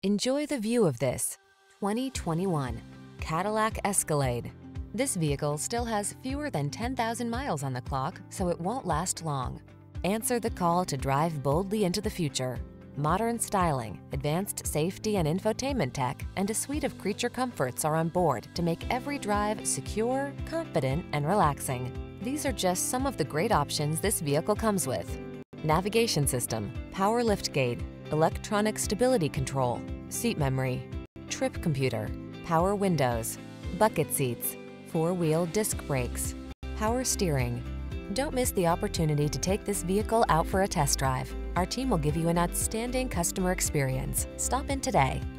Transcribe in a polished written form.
Enjoy the view of this 2021 Cadillac Escalade. This vehicle still has fewer than 10,000 miles on the clock, so it won't last long. Answer the call to drive boldly into the future. Modern styling, advanced safety and infotainment tech, and a suite of creature comforts are on board to make every drive secure, confident, and relaxing. These are just some of the great options this vehicle comes with: navigation system, power liftgate, electronic stability control, seat memory, trip computer, power windows, bucket seats, four-wheel disc brakes, power steering. Don't miss the opportunity to take this vehicle out for a test drive. Our team will give you an outstanding customer experience. Stop in today.